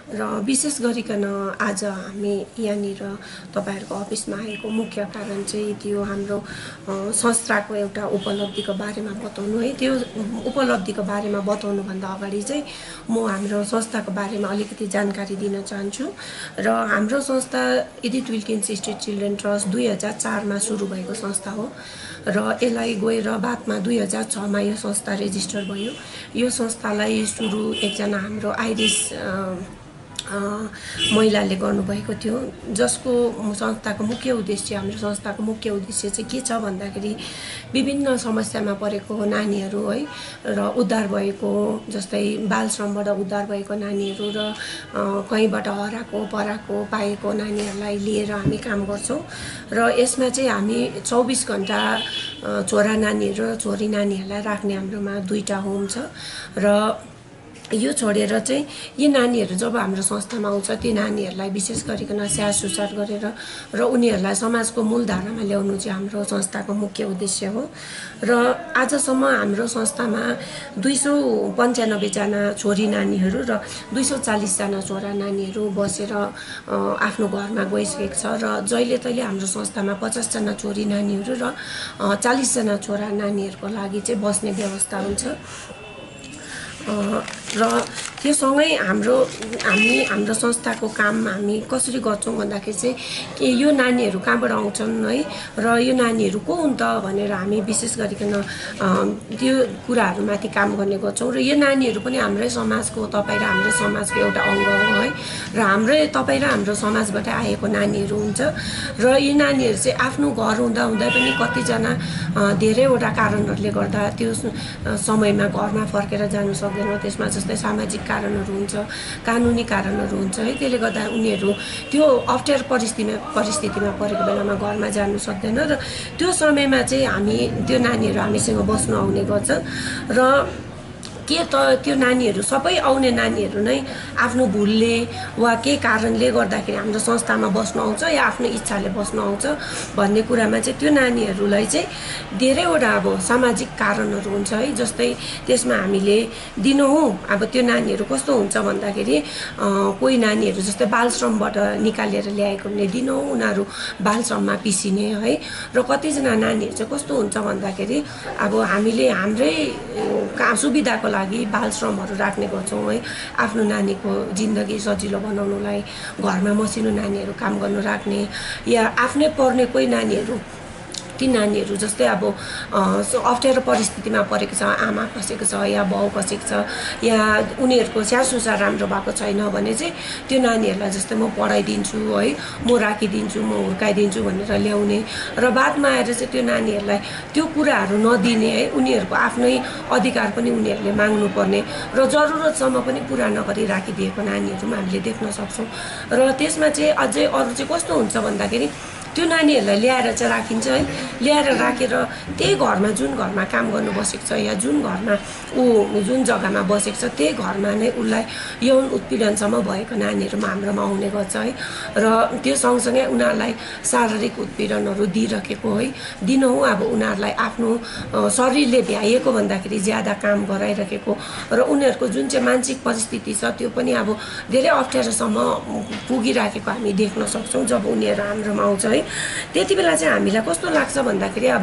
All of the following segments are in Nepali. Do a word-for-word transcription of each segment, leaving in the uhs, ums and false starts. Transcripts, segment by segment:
र विशेष गरिकन आज हामी यहाँनिर तपाईहरुको अफिसमा आएको मुख्य कारण चाहिँ त्यो हाम्रो संस्थाको एउटा उपलब्धिको बारेमा बताउनु है। त्यो उपलब्धिको बारेमा बताउनु भन्दा अगाडि चाहिँ म हाम्रो संस्थाको बारेमा अलिकति जानकारी दिन चाहन्छु। र हाम्रो संस्था Edith Wilkins Street Children Trust दुई हजार चार मा सुरु भएको संस्था हो र यसलाई गएर बादमा दुई हजार छ मा यो संस्था रेजिस्टर भयो। यो संस्थालाई सुरु एकजना हाम्रो आइरिस महिलाले गर्नुभएको थियो, जसको संस्थाको मुख्य उद्देश्य हाम्रो संस्थाको मुख्य उद्देश्य चाहिँ के छ भन्दाखेरि विभिन्न समस्यामा परेको नानीहरू है र उद्धार भएको, जस्तै बाल श्रमबाट उद्धार भएको नानीहरू र कहीँबाट हराएको पराएको पाएको नानीहरूलाई लिएर हामी काम गर्छौं। र यसमा चाहिँ हामी चौबीस घण्टा छोरा नानीहरू र छोरी नानीहरूलाई राख्ने हाम्रोमा दुईटा होम छ। र यो छोडेर चाहिँ यी नानीहरू जब हाम्रो संस्थामा आउँछ ती नानीहरूलाई विशेष गरिकन स्याहार सुसार गरेर र उनीहरूलाई समाजको मूलधारामा ल्याउनु चाहिँ हाम्रो संस्थाको मुख्य उद्देश्य हो। र आजसम्म हाम्रो संस्थामा दुई सौ पन्चानब्बे जना छोरी नानीहरू र दुई सौ चालीस जना छोरा नानीहरू बसेर आफ्नो घरमा गइसकेको छ। र जहिले तहिले हाम्रो संस्थामा पचास जना छोरी नानीहरू र चालीस जना छोरा नानीहरूको लागि चाहिँ बस्ने व्यवस्था हुन्छ। र त्यो सँगै हाम्रो हामी हाम्रो संस्थाको काम हामी कसरी गर्छौं भन्दाखेरि चाहिँ कि यो नानीहरू कहाँबाट आउँछन् है र यो नानीहरू को हुन् त भनेर हामी विशेष गरिकन त्यो कुराहरुमाथि काम गर्ने गर्छौं। र यो नानीहरू पनि हाम्रै समाजको तपाई र हाम्रो समाजको एउटा अंग हो है र हाम्रै तपाई र हाम्रो समाजबाट आएको नानीहरू हुन्छ। र यी नानीहरू चाहिँ आफ्नो घर हुँदा हुँदै पनि कति जना धेरैवटा कारणहरुले गर्दा त्यो समयमा घरमा फर्केर जानु सक्दैन। त्यसमा जस्तै सामाजिक कारणहरु हुन्छ, कानुनी कारणहरु हुन्छ है, त्यसले गर्दा उनीहरू त्यो अप्ठ्यारो परिस्थितिमा परिस्थितिमा परेको बेलामा घरमा जानु सक्दैन। र त्यो समयमा चाहिँ हामी त्यो नानीहरू हामीसँग बस्न आउने गर्छ। र के त त्यो नानीहरू सबै आउने नानीहरू नै आफ्नो भुलले वा के कारणले गर्दाखेरि हाम्रो संस्थामा बस्न आउँछ या आफ्नो इच्छाले बस्न आउँछ भन्ने कुरामा चाहिँ त्यो नानीहरूलाई चाहिँ धेरैवटा अब सामाजिक कारणहरू हुन्छ है। जस्तै त्यसमा हामीले दिनहुँ अब त्यो नानीहरू कस्तो हुन्छ भन्दाखेरि कोही नानीहरू जस्तै बाल श्रमबाट निकालेर ल्याएको हुने दिनहुँ उनीहरू बाल श्रममा पिसिने है। र कतिजना नानीहरू चाहिँ कस्तो हुन्छ भन्दाखेरि अब हामीले हाम्रै सुविधाको लागि बाल श्रमहरु राख्ने गर्छौं है। आफ्नो नानीको जिन्दगी सजिलो बनाउनलाई घरमा मसिनो नानीहरू काम गर्नु राख्ने या आफ्नै पर्ने कोही नानीहरू ती नानीहरू जस्तै अब अप्ठ्यारो परिस्थितिमा परेको छ, आमा खसेको छ या बाउ खसेको छ या उनीहरूको स्याहार सुसार राम्रो भएको छैन भने चाहिँ त्यो नानीहरूलाई जस्तै म पढाइदिन्छु है, म राखिदिन्छु, म हुर्काइदिन्छु भनेर ल्याउने र बादमा आएर चाहिँ त्यो नानीहरूलाई त्यो कुराहरू नदिने है, उनीहरूको आफ्नै अधिकार पनि उनीहरूले माग्नु पर्ने र जरुरतसम्म पनि पूरा नगरी राखिदिएको नानीहरू हामीले देख्न सक्छौं। र त्यसमा चाहिँ अझै अरु चाहिँ कस्तो हुन्छ भन्दाखेरि त्यो नानीहरूलाई ल्याएर चाहिँ राखिन्छ है, ल्याएर राखेर त्यही घरमा जुन घरमा काम गर्नु बसेको छ या जुन घरमा ऊ जुन जग्गामा बसेको छ त्यही घरमा नै उलाई यौन उत्पीडनसम्म भएको नानीहरू हाम्रोमा आउने गर्छ है। र त्यो सँगसँगै उनीहरूलाई शारीरिक उत्पीडनहरू दिइरहेको है, दिनहुँ अब उनीहरूलाई आफ्नो शरीरले भ्याइएको भन्दाखेरि ज्यादा काम गराइरहेको र उनीहरूको जुन चाहिँ मानसिक परिस्थिति छ त्यो पनि अब धेरै अप्ठ्यारोसम्म पुगिरहेको हामी देख्न सक्छौं जब उनीहरू हाम्रोमा आउँछ है। त्यति बेला चाहिँ हामीलाई कस्तो लाग्छ भन्दाखेरि अब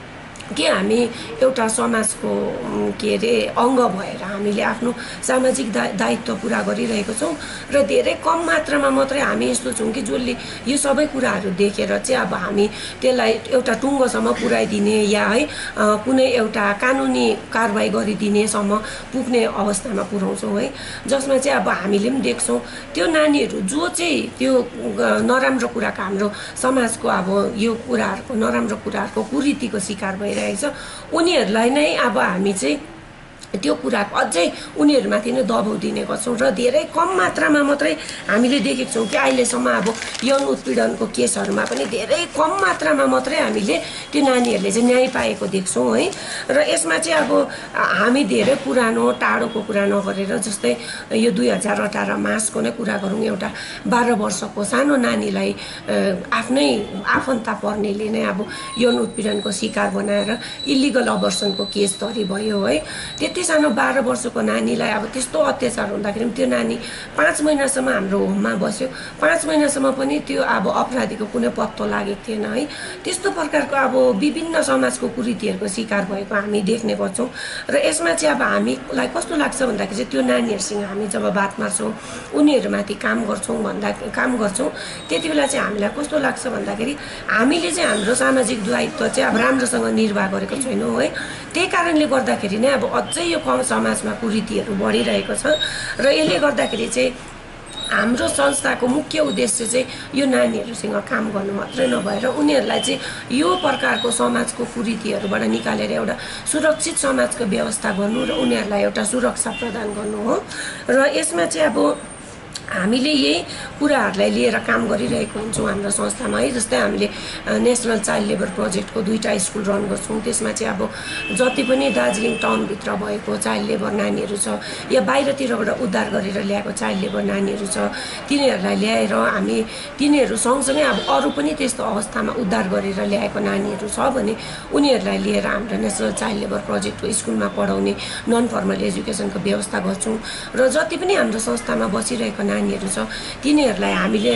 के हामी एउटा समाजको के रे अंग भएर हामीले आफ्नो सामाजिक दायित्व पूरा गरिरहेको छौं र धेरै कम मात्रामा मात्रै हामी यस्तो छौं कि जसले यो सबै कुराहरू देखेर चाहिँ अब हामी त्यसलाई एउटा टुङ्गोसम्म पुर्याइदिने या है कुनै एउटा कानुनी कारबाही गरिदिने सम्म पुग्ने अवस्थामा पुर्याउँछौं है। जसमा चाहिँ अब हामीले पनि देख्छौं त्यो नानीहरू जो चाहिँ त्यो नराम्रो कुराको हाम्रो समाजको अब यो कुराहरुको नराम्रो कुराहरुको कुरीतिको शिकार भइरहेको उनीहरूलाई नै अब हामी चाहिँ त्यो कुराको अझै उनीहरुमाथि नै दबाउ दिने गर्छौं र धेरै कम मात्रामा मात्रै हामीले देखेको छौं कि अहिलेसम्म अब यौन उत्पीडनको केसहरुमा पनि धेरै कम मात्रामा मात्रै हामीले त्यो नानीहरुले चाहिँ न्याय पाएको देख्छौं है। र यसमा चाहिँ अब हामी धेरै पुरानो टाढोको कुरा नगरेर जस्तै यो दुई हजार अठार मार्चको नै कुरा गरौँ, एउटा बाह्र वर्षको सानो नानीलाई आफ्नै आफन्त पर्नेले नै अब यौन उत्पीडनको शिकार बनाएर इलिगल अबर्सनको केस दर्ता भयो है। त्यति यति सानो बाह्र वर्षको नानीलाई अब त्यस्तो अत्याचार हुँदाखेरि त्यो नानी पाँच महिनासम्म हाम्रो होममा बस्यो। पाँच महिनासम्म पनि त्यो अब अपराधीको कुनै पत्तो लागेको थिएन है। त्यस्तो प्रकारको अब विभिन्न समाजको कुरीतिहरूको शिकार भएको हामी देख्ने गर्छौँ। र यसमा चाहिँ अब हामीलाई कस्तो लाग्छ भन्दाखेरि चाहिँ त्यो नानीहरूसँग हामी जब बात मार्छौँ, उनीहरूमाथि काम गर्छौँ भन्दा काम गर्छौँ त्यति बेला चाहिँ हामीलाई कस्तो लाग्छ भन्दाखेरि हामीले चाहिँ हाम्रो सामाजिक दायित्व चाहिँ अब राम्रोसँग निर्वाह गरेको छैनौँ है। त्यही कारणले गर्दाखेरि नै अब अझै यो समाजमा कुरीतिहरू बढिरहेको छ। र यसले गर्दाखेरि चाहिँ हाम्रो संस्थाको मुख्य उद्देश्य चाहिँ यो नानीहरूसँग काम गर्नु मात्रै नभएर उनीहरूलाई चाहिँ यो प्रकारको समाजको कुरीतिहरूबाट निकालेर एउटा सुरक्षित समाजको व्यवस्था गर्नु र उनीहरूलाई एउटा सुरक्षा प्रदान गर्नु हो। र यसमा चाहिँ अब हामीले यही कुराहरूलाई लिएर काम गरिरहेको हुन्छौँ हाम्रो संस्थामा है। जस्तै हामीले नेसनल चाइल्ड लेबर प्रोजेक्टको दुईवटा स्कुल रन गर्छौँ। त्यसमा चाहिँ अब जति पनि दार्जिलिङ टाउनभित्र भएको चाइल्ड लेबर नानीहरू छ या बाहिरतिरबाट उद्धार गरेर ल्याएको चाइल्ड लेबर नानीहरू छ, तिनीहरूलाई ल्याएर हामी तिनीहरू सँगसँगै अब अरू पनि त्यस्तो अवस्थामा उद्धार गरेर ल्याएको नानीहरू छ भने उनीहरूलाई लिएर हाम्रो नेसनल चाइल्ड लेबर प्रोजेक्टको स्कुलमा पढाउने नन फर्मल एजुकेसनको व्यवस्था गर्छौँ। र जति पनि हाम्रो संस्थामा बसिरहेको नानीहरू छ तिनीहरूलाई हामीले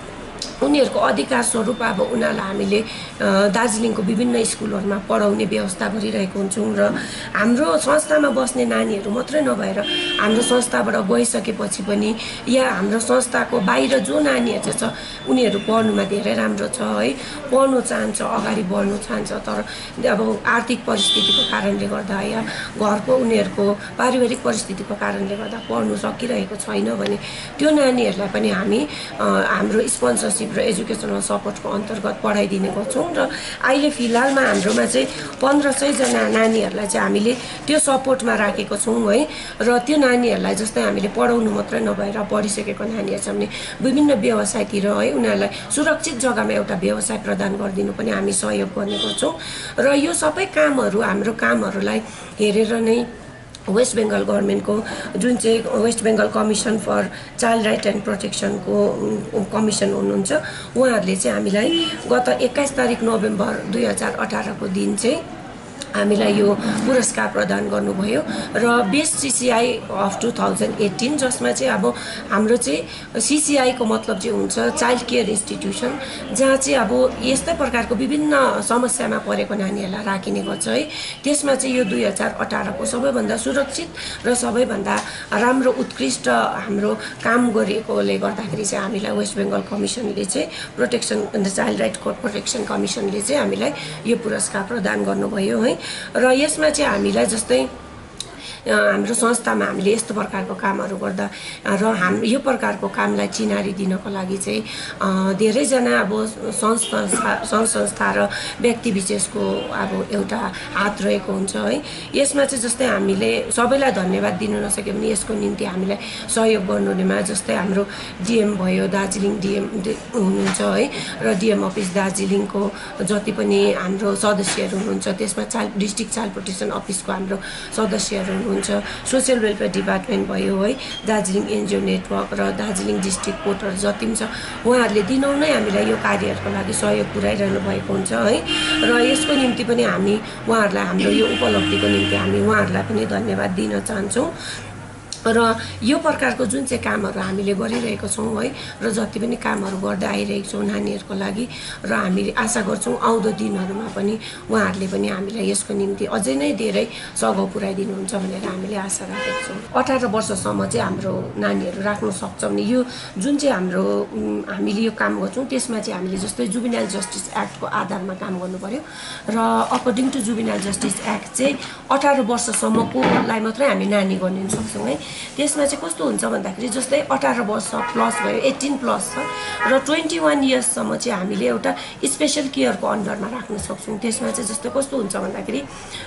उनीहरूको अधिकार स्वरूप अब उनीहरूलाई हामीले दार्जिलिङको विभिन्न स्कुलहरूमा पढाउने व्यवस्था गरिरहेको हुन्छौँ। र हाम्रो संस्थामा बस्ने नानीहरू मात्रै नभएर हाम्रो संस्थाबाट गइसकेपछि पनि या हाम्रो संस्थाको बाहिर जो नानीहरू चाहिँ छ उनीहरू पढ्नुमा धेरै राम्रो छ है, पढ्नु चाहन्छ, अगाडि बढ्नु चाहन्छ, तर अब आर्थिक परिस्थितिको कारणले गर्दा या घरको उनीहरूको पारिवारिक परिस्थितिको कारणले गर्दा पढ्नु सकिरहेको छैन भने त्यो नानीहरूलाई पनि हामी हाम्रो स्पोन्सरसिप र एजुकेसनल सपोर्टको अन्तर्गत पढाइदिने गर्छौँ। र अहिले फिलहालमा हाम्रोमा चाहिँ पन्ध्र सयजना नानीहरूलाई चाहिँ हामीले त्यो सपोर्टमा राखेको छौँ है। र त्यो नानीहरूलाई जस्तै हामीले पढाउनु मात्रै नभएर पढिसकेको नानीहरू छ भने विभिन्न व्यवसायतिर है उनीहरूलाई सुरक्षित जग्गामा एउटा व्यवसाय प्रदान गरिदिनु पनि हामी सहयोग गर्ने गर्छौँ। र यो सबै कामहरू हाम्रो कामहरूलाई हेरेर नै वेस्ट बेङ्गल गभर्मेन्टको जुन चाहिँ West Bengal commission for child right and प्रोटेक्सनको कमिसन हुनुहुन्छ उहाँहरूले चाहिँ हामीलाई गत एक्काइस तारिक नोभेम्बर दुई हजार अठारको दिन चाहिँ हामीलाई यो पुरस्कार प्रदान गर्नुभयो र best CCI of two thousand eighteen जसमा चाहिँ अब हाम्रो चाहिँ सिसिआईको मतलब चाहिँ हुन्छ चाइल्ड केयर इन्स्टिट्युसन, जहाँ चाहिँ अब यस्तै प्रकारको विभिन्न समस्यामा परेको नानीहरूलाई राखिने गर्छ है। त्यसमा चाहिँ यो दुई हजार अठारको सबैभन्दा सुरक्षित र सबैभन्दा राम्रो उत्कृष्ट हाम्रो काम गरिएकोले गर्दाखेरि चाहिँ हामीलाई वेस्ट बेङ्गल कमिसनले चाहिँ प्रोटेक्सन चाइल्ड राइट प्रोटेक्सन कमिसनले चाहिँ हामीलाई यो पुरस्कार प्रदान गर्नुभयो है। र यसमा चाहिँ हामीलाई जस्तै हाम्रो संस्थामा हामीले यस्तो प्रकारको कामहरू गर्दा र हाम यो प्रकारको कामलाई चिनारी दिनको लागि चाहिँ धेरैजना अब संस्था सङ्घ संस्था र व्यक्ति विशेषको अब एउटा हात रहेको हुन्छ है। यसमा चाहिँ जस्तै हामीले सबैलाई धन्यवाद दिन नसक्यो भने यसको निम्ति हामीलाई सहयोग गर्नुहुनेमा जस्तै हाम्रो डिएम भयो, दार्जिलिङ डिएम हुनुहुन्छ है, र डिएम अफिस दार्जिलिङको जति पनि हाम्रो सदस्यहरू हुनुहुन्छ त्यसमा चाइल्ड डिस्ट्रिक्ट चाइल्ड प्रोटेक्सन अफिसको हाम्रो सदस्यहरू हुनुहुन्छ, सोसियल वेलफेयर डिपार्टमेन्ट भयो है, दार्जिलिङ एनजिओ नेटवर्क र दार्जिलिङ डिस्ट्रिक्ट कोर्टहरू जति पनि छ उहाँहरूले दिनौँ नै हामीलाई यो कार्यहरूको लागि सहयोग पुर्याइरहनु भएको हुन्छ है। र यसको निम्ति पनि हामी उहाँहरूलाई हाम्रो यो उपलब्धिको निम्ति हामी उहाँहरूलाई पनि धन्यवाद दिन चाहन्छौँ। र यो प्रकारको जुन चाहिँ कामहरू हामीले गरिरहेको छौँ है र जति पनि कामहरू गर्दै आइरहेको छौँ नानीहरूको लागि र हामीले आशा गर्छौँ आउँदो दिनहरूमा पनि उहाँहरूले पनि हामीलाई यसको निम्ति अझै नै धेरै सघाउ पुर्याइदिनुहुन्छ भनेर हामीले आशा राखेको छौँ। अठार वर्षसम्म चाहिँ हाम्रो नानीहरू राख्न सक्छ भने यो जुन चाहिँ हाम्रो हामीले यो काम गर्छौँ त्यसमा चाहिँ हामीले जस्तै जुबिनाइल जस्टिस एक्टको आधारमा काम गर्नु पर्यो र according to juvenile justice act चाहिँ अठार वर्षसम्मकोलाई मात्रै हामी नानी गरिदिन सक्छौँ है। त्यसमा चाहिँ कस्तो हुन्छ भन्दाखेरि जस्तै अठार वर्ष प्लस भयो, एट्टिन प्लस छ र ट्वेन्टी वान इयर्ससम्म चाहिँ हामीले एउटा स्पेसल केयरको अन्डरमा राख्न सक्छौँ। त्यसमा चाहिँ जस्तो कस्तो हुन्छ भन्दाखेरि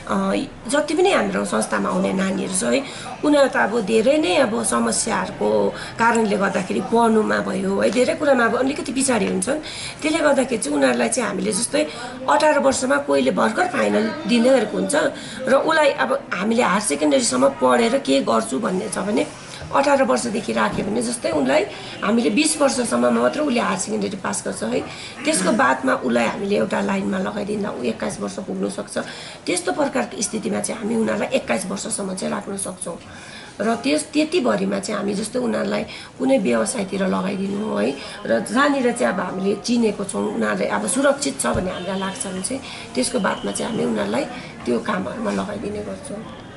जति पनि हाम्रो संस्थामा आउने नानीहरू छ है उनीहरू त अब धेरै नै अब समस्याहरूको कारणले गर्दाखेरि पढ्नुमा भयो है धेरै कुरामा अब अलिकति पछाडि हुन्छन्। त्यसले गर्दाखेरि चाहिँ उनीहरूलाई चाहिँ हामीले जस्तै अठार वर्षमा कोहीले भर्खर फाइनल दिँदै गरेको हुन्छ र उसलाई अब हामीले हायर सेकेन्डरीसम्म पढेर के गर्छु भन्ने छ भने अठार वर्षदेखि राख्यो भने जस्तै उनलाई हामीले बिस वर्षसम्ममा मात्र उसले हायर सेकेन्डरी पास गर्छ है, त्यसको बादमा उसलाई हामीले एउटा लाइनमा लगाइदिँदा ऊ एक्काइस वर्ष पुग्नु सक्छ। त्यस्तो प्रकारको स्थितिमा चाहिँ हामी उनीहरूलाई एक्काइस वर्षसम्म चाहिँ राख्न सक्छौँ र त्यस त्यतिभरिमा चाहिँ हामी जस्तो उनीहरूलाई कुनै व्यवसायतिर लगाइदिनु है र जहाँनिर चाहिँ अब हामीले चिनेको छौँ उनीहरूले अब सुरक्षित छ भन्ने हामीलाई लाग्छ भने चाहिँ त्यसको बादमा चाहिँ हामी उनीहरूलाई त्यो कामहरूमा लगाइदिने गर्छौँ।